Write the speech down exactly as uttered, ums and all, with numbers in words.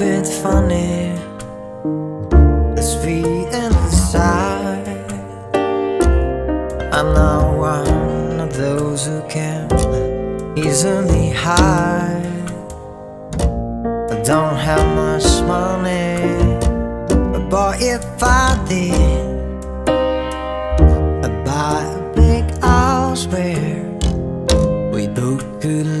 bit funny, sweet inside. I'm not one of those who can easily hide. I don't have much money, but if I did, I'd buy a big house where we both could